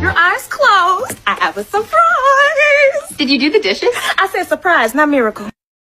Your eyes closed. I have a surprise. Did you do the dishes? I said surprise, not miracle.